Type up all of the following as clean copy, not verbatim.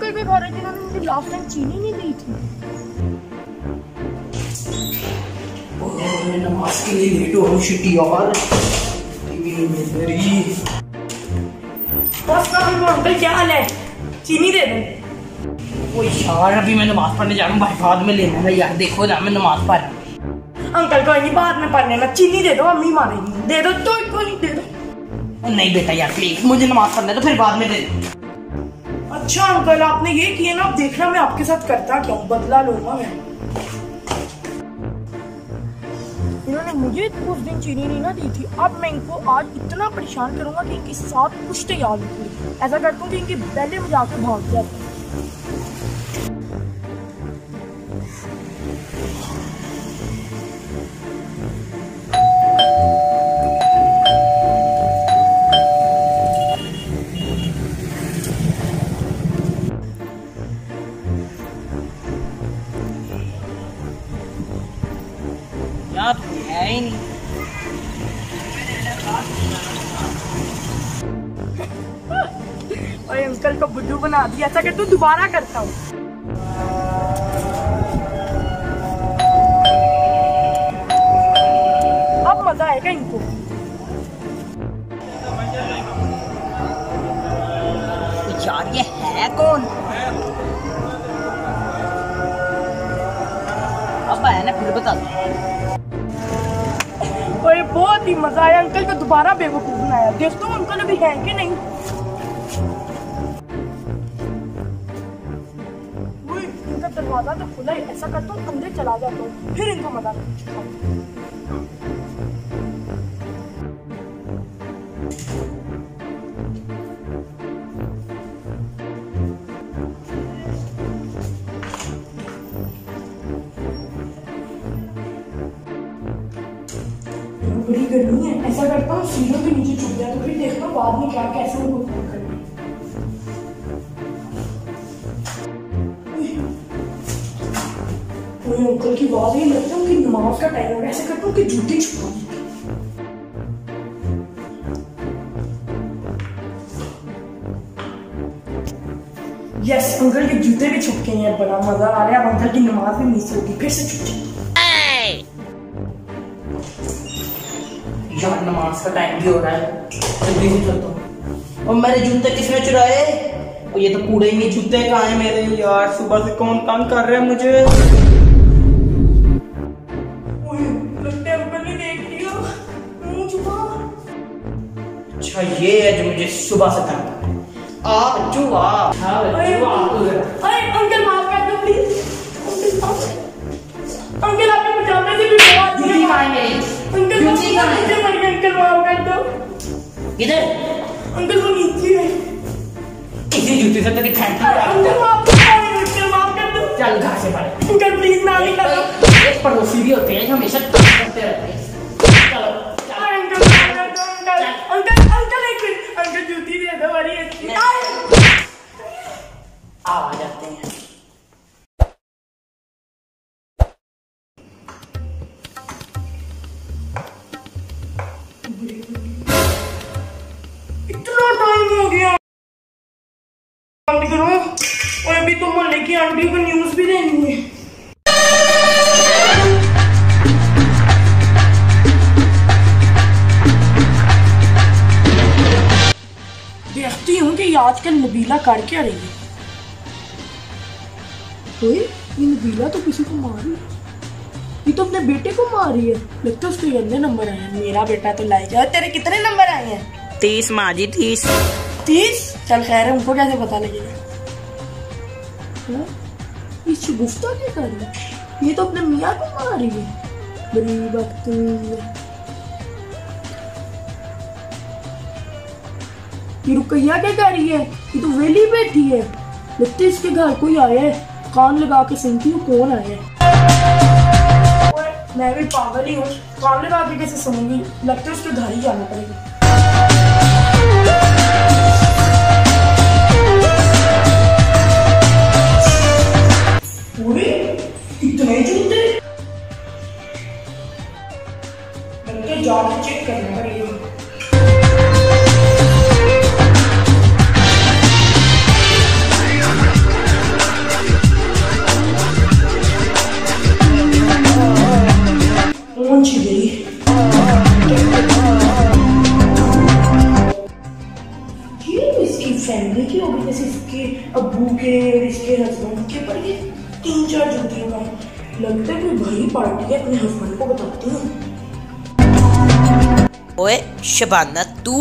Uncle भी खा रहे थे, इन्होंने मुझे लास्ट टाइम चीनी नहीं दी थी। नमाज के लिए लेट हो रही शिटी यार। बस अंकल क्या हाल है, चीनी दे दो। वो यार अभी मैं नमाज पढ़ने जा रहा हूँ भाई, बाद में लेना है यार। देखो ना मैं नमाज पढ़ रहा हूँ। अंकल कोई नहीं, बाद में पढ़ने में चीनी दे दो, अम्मी मारेगी। दे दो तो कोई नहीं, दे दो। नहीं बेटा यार प्लीज, मुझे नमाज पढ़ना है तो फिर बाद में दे दो। अच्छा अंकल आपने ये किया ना, अब देखना मैं आपके साथ करता क्या हूँ, बदला लूंगा मैं। इन्होंने मुझे उस दिन चीनी नहीं ना दी थी, अब मैं इनको आज इतना परेशान करूंगा कि इनके साथ कुछ तो याद नहीं। ऐसा करता हूँ कि इनकी पहले में जाकर भाग जाता हूँ। याद है ही नहीं। और अंकल को बुद्धू बना दिया। ऐसा करता हूँ दोबारा करता हूँ। अब मजा आएगा इनको। यार ये है कौन? अब है ना फिर बता दो। और बहुत ही मजा आया, अंकल को दोबारा बेवकूफ बनाया। देखता हूँ अंकल अभी है कि नहीं। इनका दरवाजा तो खुला है, ऐसा करता हूँ अंदर चला जाता हूँ, फिर इनका मजा बड़ी गर्मी है। ऐसा करता हूँ सीढ़ियों के नीचे छुप जाता हूँ, फिर देखता हूँ बाद में क्या कैसे उनको फोन करना। अंकल की आवाज ही लगता हूँ कि नमाज का टाइम है। ऐसे करता हूँ कि जूते छुपा दी। यस अंकल के जूते भी छुप गए हैं, बड़ा मजा आ रहा है। अब अंकल की नमाज भी मिस होगी, फिर से छुप जाए। यार नमाज का टाइम भी हो रहा है, जल्दी से चलता हूँ। और मेरे जूते किसने चुराए? और ये तो कूड़े ही नहीं, जूते कहाँ हैं मेरे? यार सुबह से कौन तंग कर रहा है मुझे? लगता है अंकल ने देख लिया, मुंह छुपा। अच्छा ये है जो मुझे सुबह से तंग कर रहा है। आप जो आप अंकल माफ कर दो प्लीज। अंकल आपने पजामे से भी बहुत जूती कहाँ है मेरी? अंकल जूती कहाँ है? अंकल माफ कर दो। इधर अंकल वो नीचे है। इसी जूती से तो थैंक यू। अंकल माफ कर दो। चल घर से बाहर। अंकल प्लीज ना निकालो। एक पड़ोसी भी होते हैं जो हमेशा तंग करते रहते हैं। चलो अंकल माफ कर दो। अंकल एक मिनट, अंकल जूती दे दो, बड़ी अच्छी। आ जाते हैं। इतना टाइम हो गया, बंद करो। और अभी तो मोहल्ले की आंटी को न्यूज भी देनी है। देखती हूँ कि आजकल नबीला कर क्या रही है। ये नबीला तो किसी को मार रही है, ये तो अपने बेटे को मार रही है। लगता है उसके गंदे नंबर आए हैं। मेरा बेटा तो लाई जाए। तेरे कितने नंबर आए हैं? 30 माजी 30। 30? चल खैर है, उनको कैसे पता लगेगा? ये शगुफ्ता क्या कर रही है? ये तो अपने मियाँ को मार रही है। बड़ी बदतमीज है। ये रुकैया क्या कर रही है? ये तो वेली बैठी है। लगता है इसके घर कोई आया है। कान लगा के सुनती हूँ कौन आया है। मैं भी पागल ही हूँ, कान लगा के कैसे सुनूंगी? लगता है उसके घर ही जाना पड़ेगा। इतने जूते जाके चेक करना पड़ेगा। इसके हस्बैंड के पर ये 3-4 जूतियां का लगता है कोई बड़ी पार्टी है। अपने हस्बैंड को बताती हूँ। ओए शबाना तू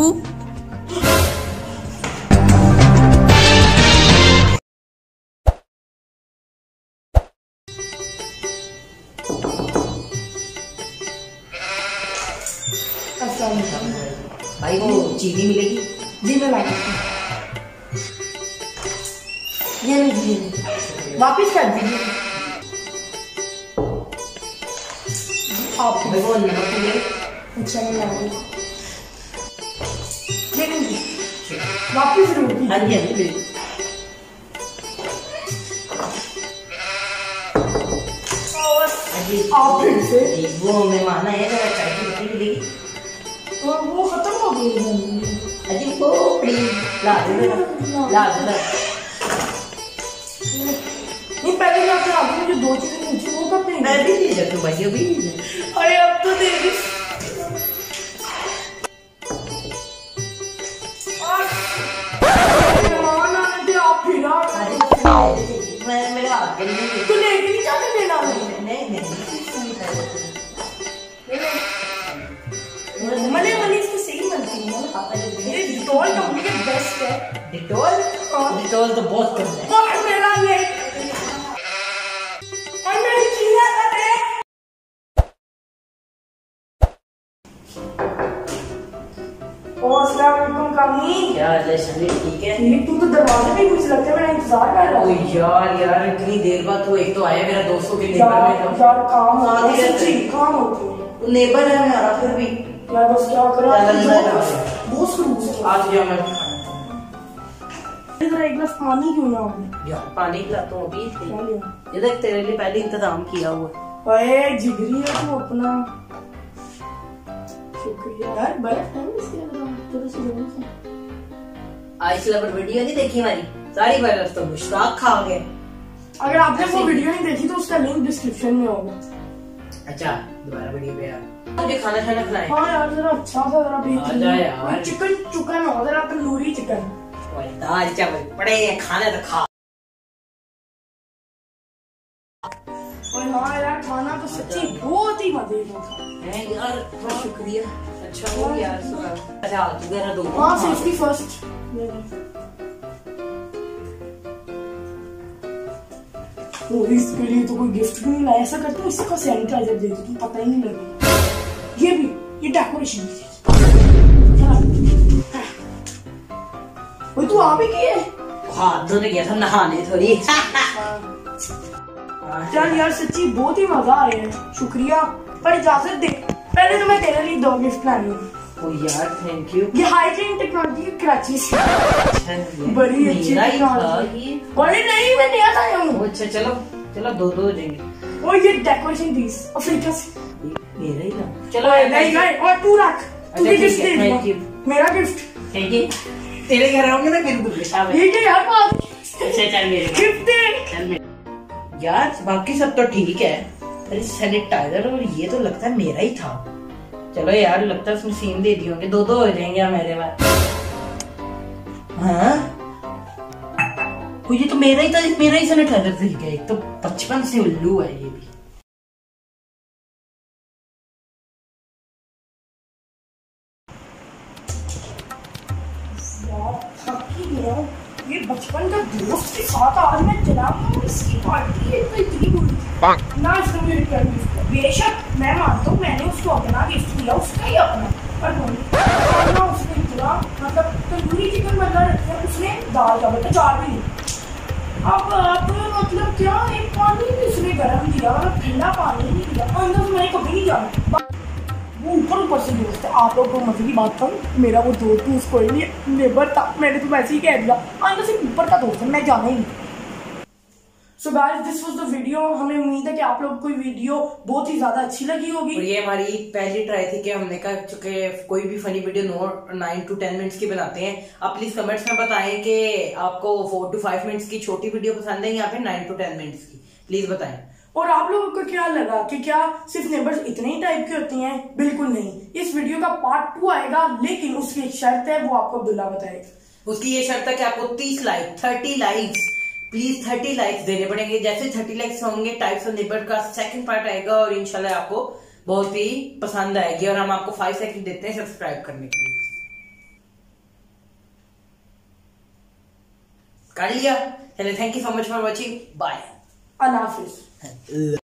भाई वो चीनी मिलेगी? जी मैं ला ये लीजिए, वापिस कर दीजिए। आप भाई वो नमक मिलेगी? अच्छा मैं ला रही हूँ। ये लीजिए, वापिस रोटी। हाँ जी हाँ जी बिल्कुल। आप फिर से वो मेहमान है ना, चाय की पत्ती मिलेगी? वो खत्म हो गई है। अजी पोपड़ी ला दे ला दे। नहीं पहले क्या था, आपने मुझे 2 चीजें पूछी, वो कब नहीं? मैं भी नहीं सकता भाई अभी नहीं। अरे अब तो दे दी। मेहमान आने थे, आप फिर आ गए। मैं मेरे हाथ के लिए तो लेके नहीं जाते देना नहीं मले मले इसकी सही बनती है। ये डिटॉल कंपनी के बेस्ट है। डिटॉल? डिटॉल तो बहुत कम है। और मेरा ये और मेरी चीज़ है। अस्सलाम वालेकुम कामी। क्या हाल है शरीर ठीक है? ये तू तो दरवाजे पे मुझे लगता है मेरा इंतजार कर रहा ओ है। यार इतनी देर बाद तो एक तो आया मेरा दोस्तों के नेबर में यार काम होता है, हाँ, सच्ची काम होती है नेबर है मेरा फिर भी यार। बस क्या करा चल, बहुत खलूस है। आज गया मैं इधर एक गिलास पानी क्यों ना आपने? यार पानी पिलाता हूँ अभी क्या लिया? ये देख तेरे लिए पहले इंतजाम किया हुआ है। अरे जिगरी है तू अपना। शुक्रिया यार। बर्फ है ना इसके अंदर थोड़ी सी जरूर से। आइस लवर वीडियो नहीं देखी हमारी? सारी बर्फ तो मुश्ताक खा गए। अगर आपने वो वीडियो नहीं देखी तो उसका लिंक डिस्क्रिप्शन में होगा। अच्छा दोबारा वीडियो पे यार मुझे खाना खाना खिलाए। हाँ यार जरा अच्छा सा जरा आजा यार। चिकन चिकन हो जरा तंदूरी चिकन। दाल चावल पड़े खाने तो खा। और हाँ यार खाना तो सच्ची बहुत ही मजेदार था। है यार बहुत शुक्रिया। अच्छा हो यार सुना। अच्छा तू मेरा दो। हाँ सेफ्टी फर्स्ट। वो इसके लिए तो कोई गिफ्ट भी नहीं लाया। ऐसा करता हूँ इसका सैनिटाइजर दे दो, पता ही नहीं लगेगा। ये भी ये डेकोरेशन की चीज। वो तू आ भी की है? हाथ धोने गया था नहाने थोड़ी। चल यार सच्ची बहुत ही मजा आ रहा है। शुक्रिया पर इजाजत दे, पहले तो मैं तेरे लिए 2 गिफ्ट लाई हूँ। ओ यार थैंक यू। ये हाइजीन टेक्नोलॉजी की क्रचेस बड़ी अच्छी टेक्नोलॉजी। बड़ी नहीं मैं नया लाया हूँ। अच्छा चलो चलो 2 हो जाएंगे। और ये डेकोरेशन पीस अफ्रीका से मेरा ही ना। चलो नहीं नहीं और तू रख। तुझे गिफ्ट दे दिया मेरा गिफ्ट। Thank you. तेरे घर आऊंगे ना फिर तू शाबाश। ये क्या यार बात। अच्छा चल मेरे गिफ्ट दे। चल मेरे यार बाकी सब तो ठीक है। अरे सैनिटाइजर और ये तो लगता है मेरा ही था। चलो यार लगता है उसमें सीन दे दिए होंगे। 2 हो जाएंगे मेरे पास। हाँ ये तो मेरा ही था। मेरा ही सैनिटाइजर दिख गया। एक तो 55 से उल्लू है ये भी। ये बचपन का दोस्त के साथ आज मैं चला हूँ। इसकी पार्टी है तो इतनी बुरी ना। इसने मेरे क्या गिफ्ट बेशक मैं मानता हूँ मैंने उसको अपना गिफ्ट दिया, उसका ही अपना। पर ना उसने इतना मतलब तंदूरी चिकन बना रखा है, उसने दाल चावल का 4 भी नहीं। अब मतलब क्या एक पानी भी उसने गर्म दिया, मतलब ठंडा पानी नहीं दिया। अंदर से मैंने कभी नहीं जाना। वो ऊपर से दोस्त है। आप लोग को मजे की बात करूँ, मेरा वो दोस्त है उसको नहीं नेबर था। मैंने तो वैसे ही कह दिया अंदर से ऊपर का दोस्त है, मैं जाना ही नहीं। So guys this was the video. हमें उम्मीद है कि आप लोग को वीडियो बहुत ही ज्यादा अच्छी लगी होगी। और ये हमारी पहली ट्राई थी कि हमने कहा चूंकि कोई भी फनी वीडियो 9 to 10 मिनट्स की बनाते हैं। आप प्लीज कमेंट्स में बताएं कि आपको 4 to 5 मिनट्स की छोटी वीडियो पसंद है या फिर 9 to 10 मिनट्स की। प्लीज बताएं। और आप लोगों को क्या लगा कि क्या सिर्फ नेबर्स इतने ही टाइप के होते हैं? बिल्कुल नहीं। इस वीडियो का पार्ट 2 आएगा, लेकिन उसकी एक शर्त है, वो आपको अब्दुल्ला बताएगा। उसकी ये शर्त है कि आपको 30 लाइक 30 लाइक्स प्लीज 30 लाइक्स देने पड़ेंगे। जैसे 30 लाइक्स होंगे टाइप्स ऑफ नेबर का सेकंड पार्ट आएगा और इंशाल्लाह आपको बहुत ही पसंद आएगी। और हम आपको 5 सेकंड देते हैं सब्सक्राइब करने के लिए। कर लिया? चलिए, thank you so much for watching, bye, अल्लाह हाफिज।